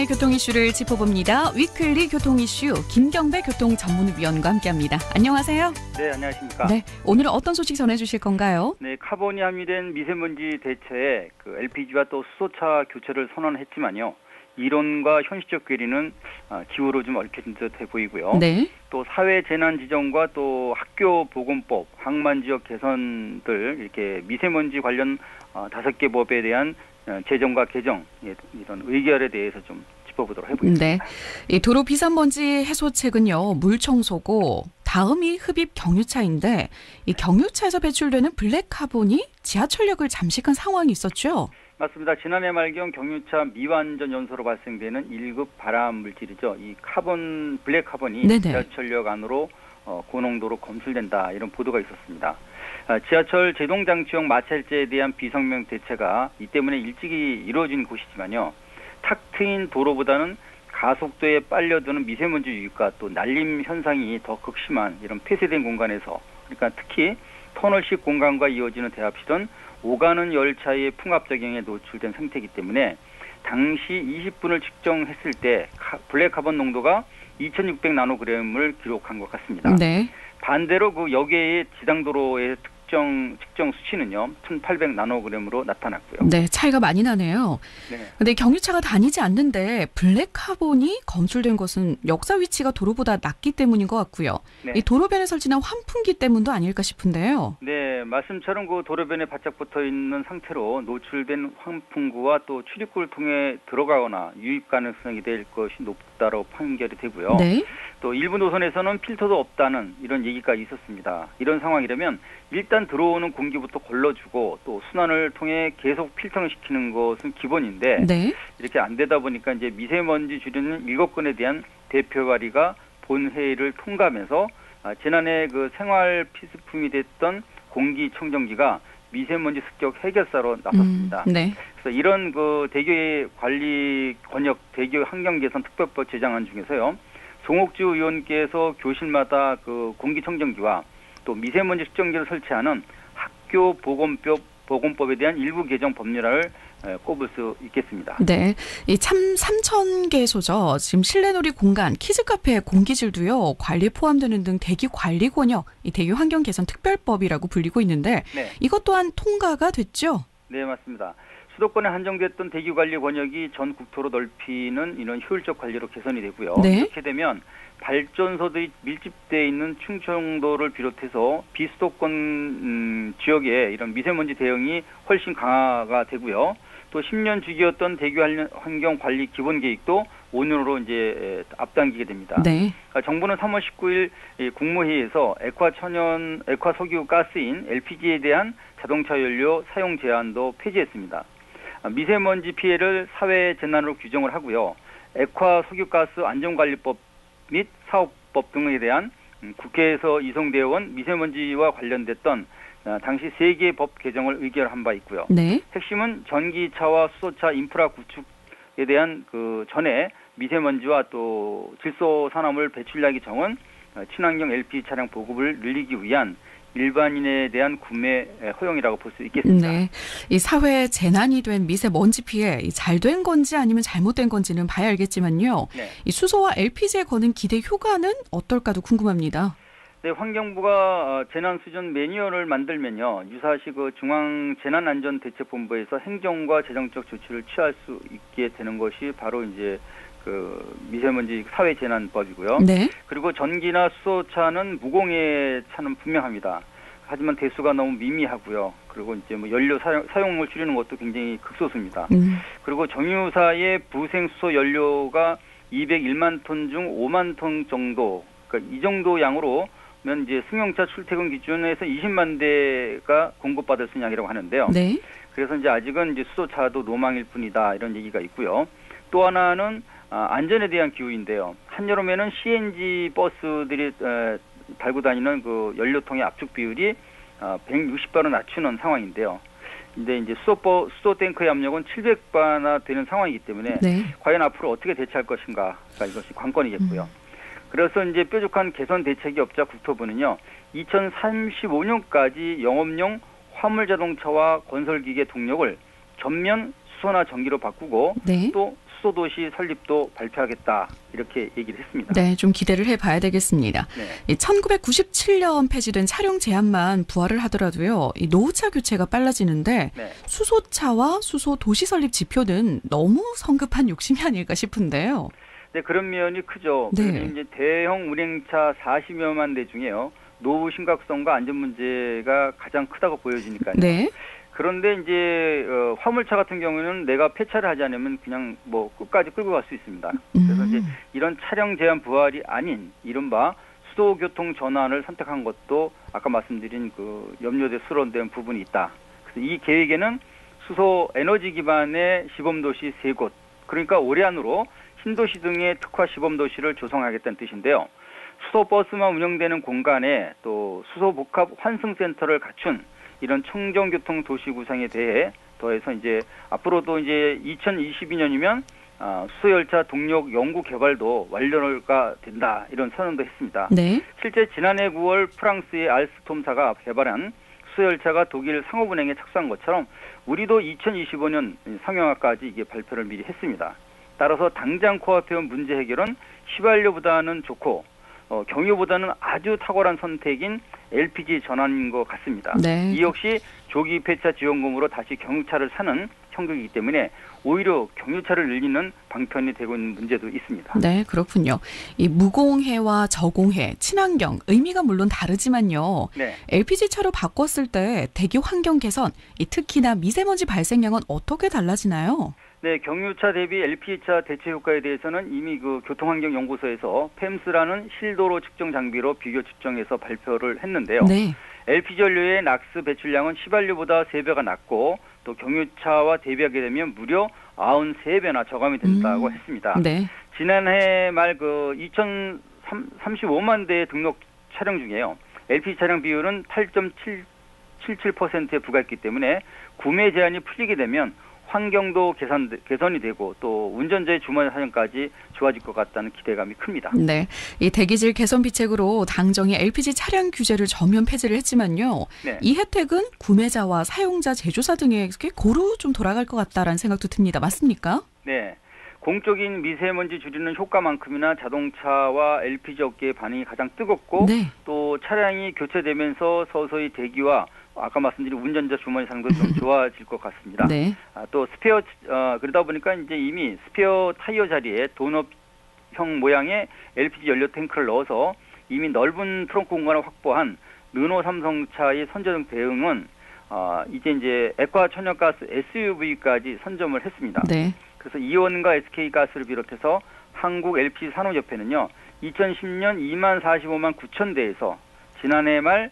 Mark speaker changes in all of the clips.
Speaker 1: 오늘의 교통 이슈를 짚어봅니다. 위클리 교통 이슈 김경배 교통전문위원과 함께합니다. 안녕하세요.
Speaker 2: 네, 안녕하십니까.
Speaker 1: 네, 오늘은 어떤 소식 전해주실 건가요?
Speaker 2: 네, 카본이 함유된 미세먼지 대체에 LPG와 또 수소차 교체를 선언했지만요. 이론과 현실적 괴리는 기후로 좀 얽힌 듯해 보이고요.
Speaker 1: 네.
Speaker 2: 또 사회 재난 지정과 또 학교 보건법, 항만 지역 개선들 이렇게 미세먼지 관련 5개 법에 대한 제정과 개정 이런 의결에 대해서 좀 짚어보도록 해보겠습니다.
Speaker 1: 네, 이 도로 비산먼지 해소책은요 물 청소고 다음이 흡입 경유차인데 이 경유차에서 배출되는 블랙 카본이 지하철역을 잠식한 상황이 있었죠.
Speaker 2: 맞습니다. 지난해 말경 경유차 미완전 연소로 발생되는 1급 발암 물질이죠. 이 카본, 블랙 카본이
Speaker 1: 네네.
Speaker 2: 지하철역 안으로 고농도로 검출된다 이런 보도가 있었습니다. 지하철 제동장치용 마찰제에 대한 비성명 대체가 이 때문에 일찍이 이루어진 곳이지만요. 탁 트인 도로보다는 가속도에 빨려드는 미세먼지 유입과 또 날림 현상이 더 극심한 이런 폐쇄된 공간에서 그러니까 특히 터널식 공간과 이어지는 대합실은 오가는 열차의 풍압작용에 노출된 상태이기 때문에 당시 20분을 측정했을 때 블랙 카본 농도가 2600 나노그램을 기록한 것 같습니다.
Speaker 1: 네.
Speaker 2: 반대로 그 역외의 지상도로의 측정 수치는요 1800 나노그램으로 나타났고요.
Speaker 1: 네, 차이가 많이 나네요.
Speaker 2: 네.
Speaker 1: 근데 경유차가 다니지 않는데 블랙 카본이 검출된 것은 역사 위치가 도로보다 낮기 때문인 것 같고요.
Speaker 2: 네.
Speaker 1: 이 도로변에 설치한 환풍기 때문도 아닐까 싶은데요.
Speaker 2: 네, 말씀처럼 그 도로변에 바짝 붙어 있는 상태로 노출된 환풍구와 또 출입구를 통해 들어가거나 유입 가능성이 될 것이 높다고 판결이 되고요.
Speaker 1: 네.
Speaker 2: 또 일부 노선에서는 필터도 없다는 이런 얘기가 있었습니다. 이런 상황이라면 일단 들어오는 공기부터 걸러주고 또 순환을 통해 계속 필터를 시키는 것은 기본인데
Speaker 1: 네.
Speaker 2: 이렇게 안 되다 보니까 이제 미세먼지 줄이는 7건에 대한 대표 발의가 본회의를 통과하면서 지난해 그 생활 필수품이 됐던 공기청정기가 미세먼지 습격 해결사로 나섰습니다.
Speaker 1: 네.
Speaker 2: 그래서 이런 그 대교 관리 권역 대교 환경 개선 특별법 제정안 중에서요. 송옥주 의원께서 교실마다 그 공기청정기와 또 미세먼지 측정기를 설치하는 학교 보건법에 대한 일부 개정 법률안을 꼽을 수 있겠습니다.
Speaker 1: 네, 이 참 3,000개소죠. 지금 실내놀이 공간, 키즈카페 공기질도요 관리에 포함되는 등 대기 관리 권역, 이 대교 환경 개선 특별법이라고 불리고 있는데 네. 이것 또한 통과가 됐죠?
Speaker 2: 네, 맞습니다. 수도권에 한정됐던 대기 관리 권역이 전 국토로 넓히는 이런 효율적 관리로 개선이 되고요.
Speaker 1: 네.
Speaker 2: 이렇게 되면 발전소들이 밀집되어 있는 충청도를 비롯해서 비수도권 지역에 이런 미세먼지 대응이 훨씬 강화가 되고요. 또 10년 주기였던 대기 환경 관리 기본 계획도 5년으로 이제 앞당기게 됩니다.
Speaker 1: 네.
Speaker 2: 정부는 3월 19일 국무회의에서 액화 석유 가스인 LPG에 대한 자동차 연료 사용 제한도 폐지했습니다. 미세먼지 피해를 사회 재난으로 규정을 하고요. 액화 석유가스 안전관리법 및 사업법 등에 대한 국회에서 이송되어 온 미세먼지와 관련됐던 당시 3개의 법 개정을 의결한 바 있고요.
Speaker 1: 네.
Speaker 2: 핵심은 전기차와 수소차 인프라 구축에 대한 그 전에 미세먼지와 또 질소 산화물 배출량이 적은 친환경 LPG 차량 보급을 늘리기 위한 일반인에 대한 구매 허용이라고 볼 수 있겠습니다.
Speaker 1: 네, 이 사회 재난이 된 미세먼지 피해 잘 된 건지 아니면 잘못된 건지는 봐야 알겠지만요. 네. 이 수소와 LPG에 거는 기대 효과는 어떨까도 궁금합니다.
Speaker 2: 네, 환경부가 재난 수준 매뉴얼을 만들면요, 유사시 그 중앙재난안전대책본부에서 행정과 재정적 조치를 취할 수 있게 되는 것이 바로 이제 그 미세먼지 사회재난법이고요. 네. 그리고 전기나 수소차는 무공해 차는 분명합니다. 하지만 대수가 너무 미미하고요. 그리고 이제 뭐 연료 사용을 줄이는 것도 굉장히 극소수입니다. 그리고 정유사의 부생 수소 연료가 201만 톤 중 5만 톤 정도, 그러니까 이 정도 양으로면 이제 승용차 출퇴근 기준에서 20만 대가 공급받을 수 있는 양이라고 하는데요. 네. 그래서 이제 아직은 이제 수소차도 로망일 뿐이다 이런 얘기가 있고요. 또 하나는 안전에 대한 기후인데요. 한여름에는 CNG 버스들이 달고 다니는 그 연료통의 압축 비율이 160바로 낮추는 상황인데요. 근데 이제 수소 탱크의 압력은 700바나 되는 상황이기 때문에 네. 과연 앞으로 어떻게 대처할 것인가 이것이 관건이겠고요. 그래서 이제 뾰족한 개선 대책이 없자 국토부는요. 2035년까지 영업용 화물 자동차와 건설기계 동력을 전면 수소나 전기로 바꾸고
Speaker 1: 네.
Speaker 2: 또 수소도시 설립도 발표하겠다 이렇게 얘기를 했습니다.
Speaker 1: 네, 좀 기대를 해봐야 되겠습니다. 네. 1997년 폐지된 차량 제한만 부활을 하더라도요. 이 노후차 교체가 빨라지는데 네. 수소차와 수소도시 설립 지표는 너무 성급한 욕심이 아닐까 싶은데요.
Speaker 2: 네, 그런 면이 크죠. 네. 이제 대형 운행차 40여만 대 중에요. 노후 심각성과 안전 문제가 가장 크다고 보여지니까요. 네. 그런데 이제 화물차 같은 경우에는 내가 폐차를 하지 않으면 그냥 뭐 끝까지 끌고 갈 수 있습니다. 그래서 이제 이런 차량 제한 부활이 아닌 이른바 수도교통 전환을 선택한 것도 아까 말씀드린 그 염려돼 수론된 부분이 있다. 그래서 이 계획에는 수소 에너지 기반의 시범도시 3곳, 그러니까 올해 안으로 신도시 등의 특화 시범도시를 조성하겠다는 뜻인데요. 수소버스만 운영되는 공간에 또 수소복합 환승센터를 갖춘 이런 청정교통 도시 구상에 대해 더해서 이제 앞으로도 이제 2022년이면 수소열차 동력 연구 개발도 완료가 된다 이런 선언도 했습니다. 네. 실제 지난해 9월 프랑스의 알스톰사가 개발한 수소열차가 독일 상업은행에 착수한 것처럼 우리도 2025년 상용화까지 이게 발표를 미리 했습니다. 따라서 당장 코앞해온 문제 해결은 휘발유보다는 좋고 경유보다는 아주 탁월한 선택인 LPG 전환인 것 같습니다. 네. 이 역시 조기 폐차 지원금으로 다시 경유차를 사는 형국이기 때문에 오히려 경유차를 늘리는 방편이 되고 있는 문제도 있습니다.
Speaker 1: 네, 그렇군요. 이 무공해와 저공해, 친환경 의미가 물론 다르지만요. 네. LPG차로 바꿨을 때 대기 환경 개선, 특히나 미세먼지 발생량은 어떻게 달라지나요?
Speaker 2: 네, 경유차 대비 LPG차 대체 효과에 대해서는 이미 그 교통환경연구소에서 PEMS라는 실도로 측정 장비로 비교 측정해서 발표를 했는데요. 네. LPG 연료의 낙스 배출량은 휘발유보다 3배가 낮고 또 경유차와 대비하게 되면 무려 93배나 저감이 된다고 했습니다. 네. 지난해 말 그 2,035만 대의 등록 차량 중에요. LPG 차량 비율은 8.77%에 불과했기 때문에 구매 제한이 풀리게 되면 환경도 개선이 되고 또 운전자의 주말 사정까지 좋아질 것 같다는 기대감이 큽니다.
Speaker 1: 네, 이 대기질 개선 비책으로 당정이 LPG 차량 규제를 전면 폐지를 했지만요. 네. 이 혜택은 구매자와 사용자, 제조사 등에게 고루 좀 돌아갈 것 같다라는 생각도 듭니다. 맞습니까?
Speaker 2: 네. 공적인 미세먼지 줄이는 효과만큼이나 자동차와 LPG 업계의 반응이 가장 뜨겁고 네. 또 차량이 교체되면서 서서히 대기와 아까 말씀드린 운전자 주머니 상도 좀 좋아질 것 같습니다. 네. 또 스페어 그러다 보니까 이제 이미 스페어 타이어 자리에 도넛형 모양의 LPG 연료 탱크를 넣어서 이미 넓은 트렁크 공간을 확보한 르노 삼성차의 선정 대응은 이제 액화 천연가스 SUV까지 선점을 했습니다. 네. 그래서 이온과 SK가스를 비롯해서 한국 LPG 산업협회는요. 2010년 245만 9천 대에서 지난해 말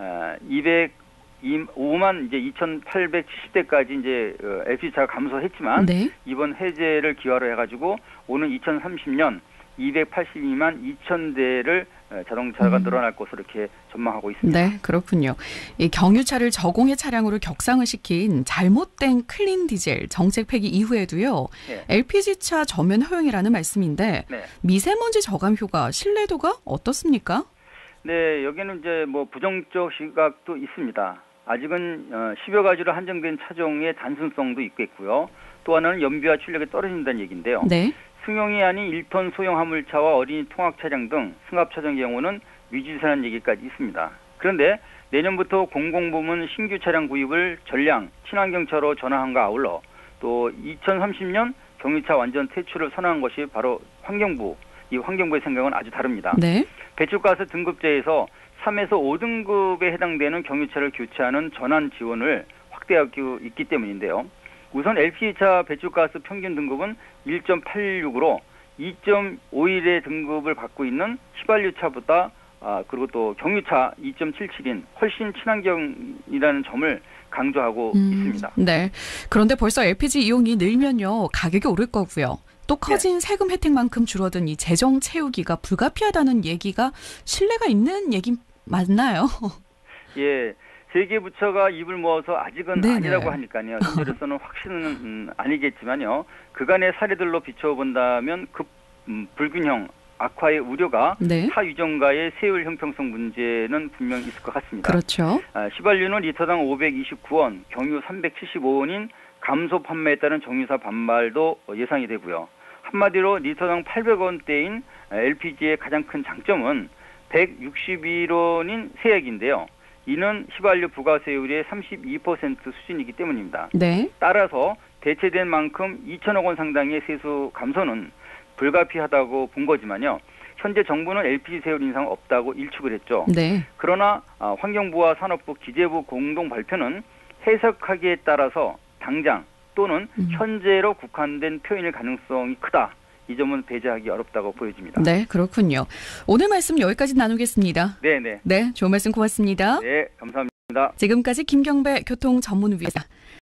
Speaker 2: 5만 이제 2,870대까지 이제 LPG차가 감소했지만 네. 이번 해제를 기화로 해가지고 오는 2030년 282만 2천 대를 자동차가 늘어날 것으로 이렇게 전망하고 있습니다.
Speaker 1: 네, 그렇군요. 이 경유차를 저공해 차량으로 격상을 시킨 잘못된 클린 디젤 정책 폐기 이후에도요. 네. LPG차 전면 허용이라는 말씀인데 네. 미세먼지 저감 효과, 신뢰도가 어떻습니까?
Speaker 2: 네, 여기는 이제 뭐 부정적 시각도 있습니다. 아직은 10여 가지로 한정된 차종의 단순성도 있겠고요. 또 하나는 연비와 출력이 떨어진다는 얘기인데요. 네. 승용이 아닌 1톤 소형 화물차와 어린이 통학 차량 등 승합 차종 경우는 위주세라는 얘기까지 있습니다. 그런데 내년부터 공공부문 신규 차량 구입을 전량 친환경차로 전환함과 아울러 또 2030년 경유차 완전 퇴출을 선언한 것이 바로 환경부, 이 환경부의 생각은 아주 다릅니다. 네. 배출가스 등급제에서 3에서 5등급에 해당되는 경유차를 교체하는 전환 지원을 확대하고 있기 때문인데요. 우선 LPG차 배출가스 평균 등급은 1.86으로 2.51의 등급을 받고 있는 휘발유차보다 그리고 또 경유차 2.77인 훨씬 친환경이라는 점을 강조하고 있습니다.
Speaker 1: 네. 그런데 벌써 LPG 이용이 늘면요 가격이 오를 거고요. 또 커진 네. 세금 혜택만큼 줄어든 이 재정 채우기가 불가피하다는 얘기가 신뢰가 있는 얘기 맞나요?
Speaker 2: 예. 세계 부처가 입을 모아서 아직은 네네. 아니라고 하니까요. 현재로서는 확신은 아니겠지만요. 그간의 사례들로 비춰본다면 불균형, 악화의 우려가 네. 타 유전가의 세율 형평성 문제는 분명히 있을 것 같습니다.
Speaker 1: 그렇죠.
Speaker 2: 휘발유는 리터당 529원, 경유 375원인 감소 판매에 따른 정유사 반발도 예상이 되고요. 한마디로 리터당 800원대인 LPG의 가장 큰 장점은 161원인 세액인데요. 이는 휘발유 부가세율의 32% 수준이기 때문입니다.
Speaker 1: 네.
Speaker 2: 따라서 대체된 만큼 2천억 원 상당의 세수 감소는 불가피하다고 본 거지만요. 현재 정부는 LPG 세율 인상 없다고 일축을 했죠.
Speaker 1: 네.
Speaker 2: 그러나 환경부와 산업부, 기재부 공동 발표는 해석하기에 따라서 당장 또는 현재로 국한된 표현일 가능성이 크다. 이 점은 배제하기 어렵다고 보여집니다.
Speaker 1: 네, 그렇군요. 오늘 말씀 여기까지 나누겠습니다.
Speaker 2: 네네.
Speaker 1: 네, 좋은 말씀 고맙습니다.
Speaker 2: 네, 감사합니다.
Speaker 1: 지금까지 김경배 교통전문위원입니다.